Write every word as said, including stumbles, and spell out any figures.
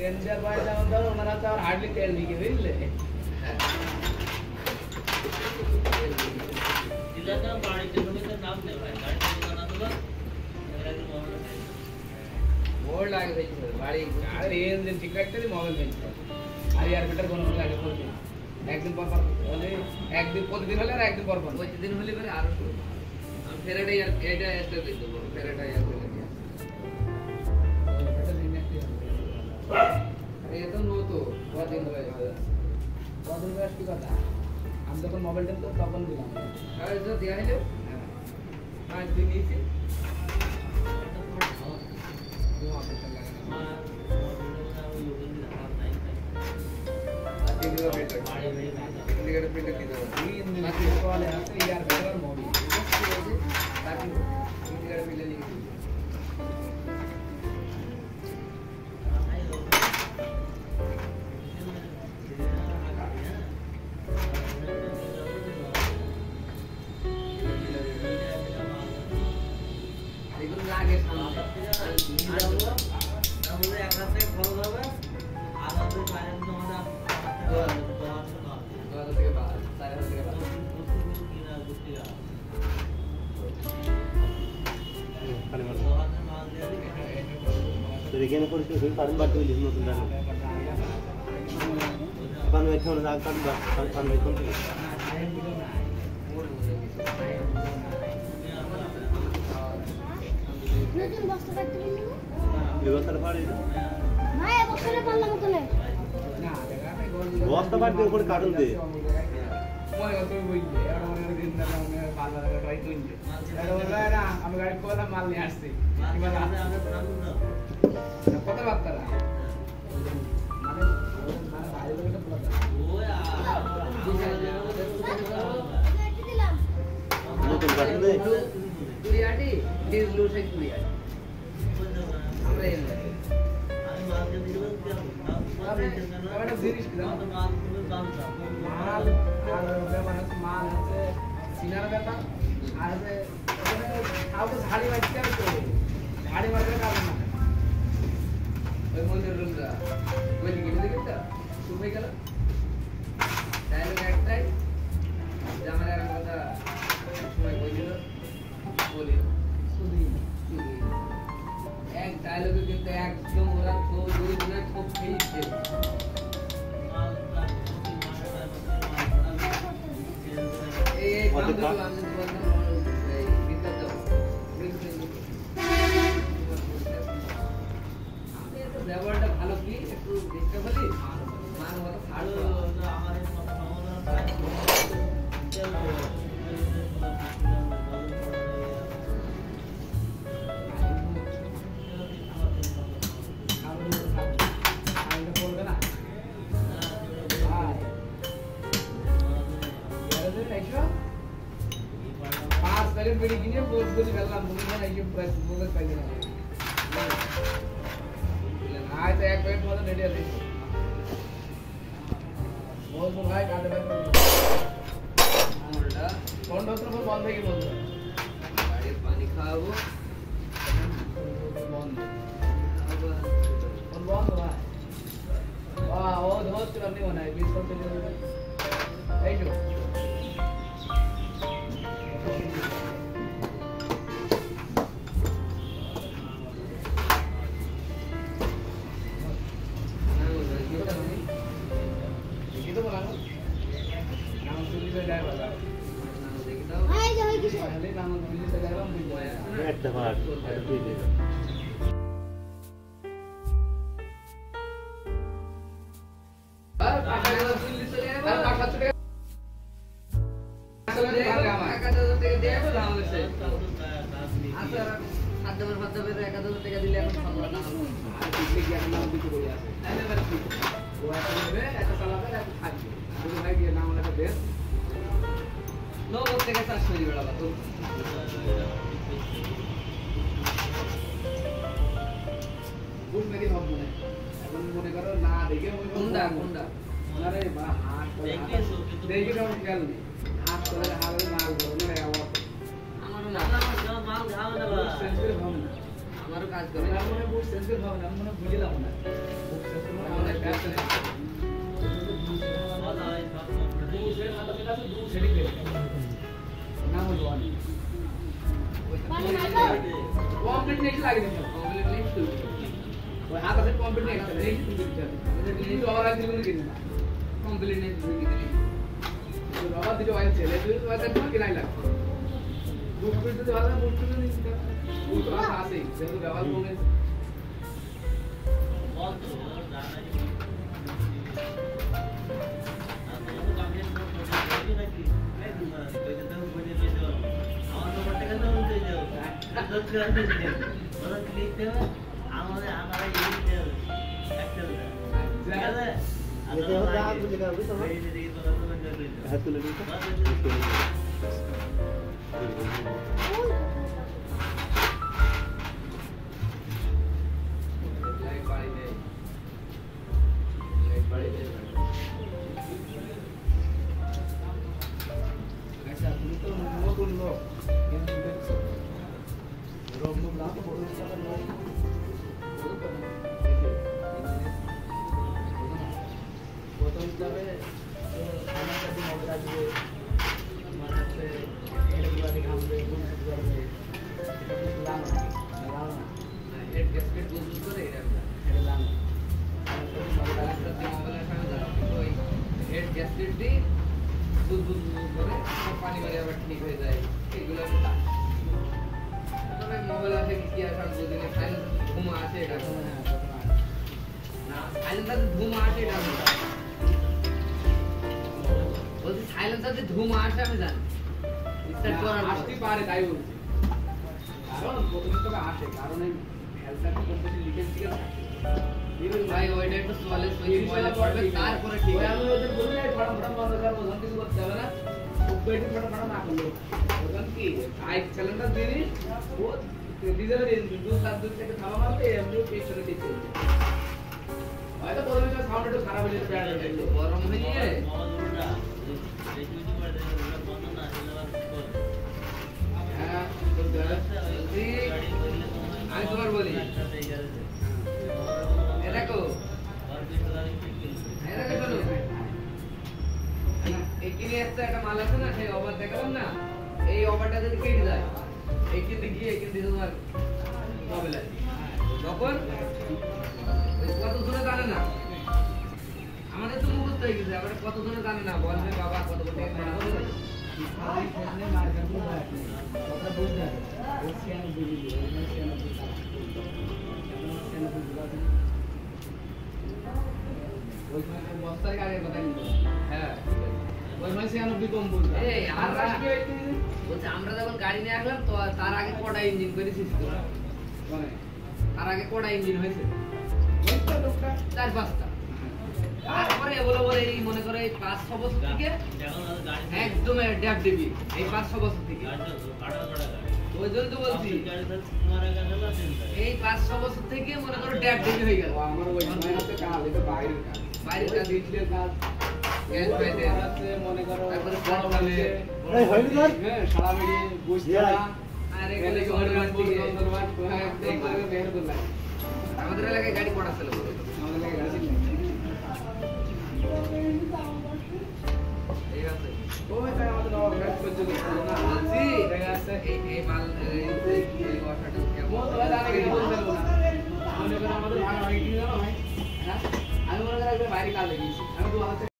Tender ভাই যেমন ধরো ওনারা তো আর হার্ডলি তেল নিয়ে বুঝলে দিলাটা বাড়িতে জমিতে নাম নেই ভাই গাড়ি বানা দিলো बोर्ड लागे भाई गाड़ी अरे ये इंजन ठीक रखते थे मोबाइल में अरे यार बेटर कोनो लागे बोल एक दिन पर पर बोले एक दिन প্রতিদিন হলে আর একদিন পর পর প্রতিদিন হলে করে আর আমি ফেরাটা ইয়ার এটা এসে দিই দেব ফেরাটা ইয়ার করে দিয়া আরে এটা নো তো কতদিন হয়ে যাবে কতদিন বয়স কি কথা আমি যখন মোবাইলটা তো তখন দিলাম আরে তো দিয়া হলো হ্যাঁ পাঁচ দিন নিয়েছি इंडिकेटर प्रिंटर की जरूरत है इंडिकेटर वाले आते यार बेटर मोडी ताकि इंडिकेटर प्रिंटर नहीं देखो लागे सामने তাহলে এক হাতে খরচ হবে আর হাতে বাইরে তোমরা दो के बाद सारे के बाद কিনা গুটিয়া खाली मार तो देखिए ना कोई कोई कारण बात हुई लिखना सुनना अपन में क्यों ना काट बात अपन में कौन নতুন বস্তা কাটতে দিলি व्यवस्था पाड़ी না এই বস্তাটা পারলাম তো না না দেখা নাই গোল व्यवस्था पाड़ी ऊपर काटन दे মনে কত বইলে আর মনে দিন না আমি বারবার ট্রাই করি এটা বলে না আমি গাড়ি কোলা মাল নিয়ে আসছি কি বলা আমি প্রাণ না কত বার্তারা মানে মানে বাইরে থেকে বলা ওই কেটে দিলাম नতুন काटन दे कुड़ियाटी डिस लू से कुड़ियाटी আমরা এর আমি মালকে দিল একটা জিনিস কি জানো মাল তুমি দামটা মাল আর ব্যাপার হচ্ছে মাল হচ্ছে সিনার ব্যাপার আর হচ্ছে কাউকে ঝাড়ি মারতে হবে তো ঝাড়ি মারতে কারণ না ওই মন্দির রুমটা ওই দিকে দেখে তো শুভ হয়ে গেল ডায়লগ একটাই জামার আর কথা সময় কইছিল বলি শুধু এক ডায়লগে কিন্তু একদম ওরা তো দুই দিনে খুব খেয়েছে এই এই কাম তো আমি বললাম এই বিদ্যা তো আমি তো ব্যবহারটা ভালো কি একটু দেখতে বলি মান বলো ভালো ভালো আমার এই সমাধান बेड़ी किने बोल बोल गल्लाम बोल ना ये प्रेस बोल पाइले ना आज तो एक पेट बोल रेडी है बोल बोल भाई काटे भाई उल्टा कौन डॉक्टर को बंद है कि बोल गाड़ी पानी खाओ बंद अब कौन बंद भाई वाह वो बहुत करने होना है बीस को चले आई जो একটা বার এটা দুই দিন আর পাঁচ হাজার দিল্লি চলে যাবে আর পাঁচ হাজার টাকা চলে যাবে এক হাজার টাকা দিয়ে দেবো আমাদের সাথে আচ্ছা সাত হাজার পাঁচ হাজার এক হাজার টাকা দিলে এখন ভালো না আর দিকে গিয়ে নাম দিতে বলি আছে তাহলে এবার কি ও একটা নেবে একটা চালাবে আর একটা থাকবে যদি ভাই গিয়ে নাম লেখা দেন নগদ থেকে চারশো দিয়ে বেড়াবা তো বুঝ নাকি ভাব মনে এখন মনে করো না দেখে কোনটা কোনটা আরে বা হাত দেখে দেখে কেমন খেয়াল নেই হাত করে হাত মাল ধরো না আওয়াজ আমারও না মাল ধাও না সেন্সর ভাব না আমারও কাজ করে আমার মনে বুঝ সেন্সর ভাব না মনে বুঝলাম না বুঝ সেন্সর আসছে না দু সেট হাতে যেটা আছে দু সেটই পেয়ে নাম হলো ওয়ান কমপ্লিট নেক্সট লাগে দিন কমপ্লিট নেক্সট ওই হাত আছে কমপ্লিট নেক্সট নেক্সট দিতে দিতে আমাদের নেক্সট ওভার আগে দিন দিন কমপ্লিট নেক্সট দিতে দিন তো বাবা দিতে ওয়াইল ছেলে তুই তো ওয়াইল কি নাই লাগে বুক করতে ভালো না বুক করতে দিতে বুক তো আছে সেটা ব্যবহার করবে বল তো জানা নাকি এই তোমার কইতে তো বলে দিয়ে দাও আমার নম্বরটা কেন বলতে যাও তো করে দিতে ওরা ক্লিক দেবে আমাদের আমরা এই দিতে একটা জায়গা এটা হচ্ছে আগ বুঝে গেল বুঝছো এই যে এই তোরা তো বন্ধ করে দাও হাত তুলে দিতে লাইট বাড়ি দে লাইট বাড়ি দে আচ্ছা তুমি তো নতুন লোক কিন্তু দেখছো রোগ মুখ না তো বড় হিসাবে লোক প্রথম যাবে তো আমার কাছে মোবাইল আসবে আমার কাছে এগুলো দেখে আমাদের কোন কিছু করবে এটা কিন্তু জানো না জানো না হেড গ্যাসকেট বুঝ করে এটা এটা জানো মোবাইল একটা দিয়ে মোবাইলের সামনে দাও ওই হেড গ্যাসকেট দিয়ে বুঝ বুঝ করে পানি মারি আবার ঠিক হয়ে যায় এগুলো আমি জানি তবে মোবাইল আছে কি আছে আমি বুঝি না সাইলেন্স ঘুমা আছে এটা হ্যাঁ না সাইলেন্সারে ধুমা আছে এটা আমি জানি বলছি সাইলেন্সারে ধুমা আছে আমি জানি স্টার্ট করার আসতে পারে তাই বলছি কারণ প্রথমে তবে আসে কারণ এই হেলথটা খুব বেশি লিকেজ থেকে থাকে ভাই ওইটা একটু সোয়ালে সুইচ ময়লা পড়বে তারপরে ঠিক ওই হবে আমি ওদের বলি না ফাটাম ফাটাম বন্ধ কর ওখান কিছু করতে হবে না খুব বেশি ফাটাম ফাটাম না করলো ওখান কি আই চ্যালেঞ্জার দিনি ও ডিজেলের ইঞ্জিন দু সাত দিন থেকে থামা মারতে এমনি পেছনে দিচ্ছে হয়তো প্রথমে তো সাউন্ড একটু খারাপ হয়ে যেতে পারে একটু গরম হয়ে গিয়ে মজুরটা এই দুটো করে দেয় ওটা বন্ধ না হলে আবার করে হ্যাঁ তো বলছি আমি তোমার বলি এ দেখো এ দেখো শোনো এখানে একটা একটা মাল আছে না সেই ওভার দেখালাম না এই ওভারটা যদি কেটে যায় এইখান থেকে গিয়ে এইখান থেকে তোমার মোবাইল আছে তখন ওই কত দূরে জানে না আমাদের তো মুখস্থ হয়ে গেছে আবার কত দূরে জানে না বলবে বাবা কত কত টাকা ভাড়া হবে সারাই খেলনে মার্কেট में बैठ नहीं কথা বুঝ যায় এশিয়ান বিলি এশিয়ান বিলি এশিয়ান বিলি ওই সময় বস্তার আগে কথা নিল হ্যাঁ ওই সময় এশিয়ান বিলি কম বুঝা এই আমরা কি হইছে বলছে আমরা যখন গাড়ি নিয়ে আসলাম তো তার আগে কটা ইঞ্জিন করেছিস তো মানে তার আগে কটা ইঞ্জিন হয়েছে ওইটা লোকটা চার পাঁচটা তারপরে এগুলো বলে এই মনে করে এই পাঁচ ছ বছর থেকে এখন আর গাড়ি একদম ড্যাপ ডিবি এই পাঁচ ছ বছর থেকে গাড়ি তো কাটা কাটা গাড়ি ওই জন্য তো বলছি গাড়ি তো তোমার আগে গেল চিন্তা এই পাঁচ ছ বছর থেকে মনে করো ড্যাপ ডিবি হয়ে গেল ও আমার ওই সময় আছে কাজ এটা বাইরের কাজ বাইরের কাজ ডিজিটাল কাজ গ্যাস পাইতে আছে মনে করো তারপরে বড় বড় বলে এই হয়নি তোর? হ্যাঁ সারা বেরিয়ে বসতে Yeah. না আর এখানে এগুলো কি শহরের অনেক বাড়ি বন্ধ থেকে বন্ধ বাট দেখলে বের করলাম আমাদের এলাকায় গাড়ি পড়া ছিল আমাদের লাগে গাড়ি নেই এই আছে ওই তাই আমাদের নবাব গাড়ি করতে গেছিল না বলছি দেখা যাচ্ছে এই এই মাল এই এই- এই ওয়াটারটা কেমন মো তো জানে কি বলতে পারবো না মনে করো আমাদের ভাড়া ভাড়ি কিনে দাও ভাই হ্যাঁ আমি মনে করি একবার বাইরে কাজে গেছি আমি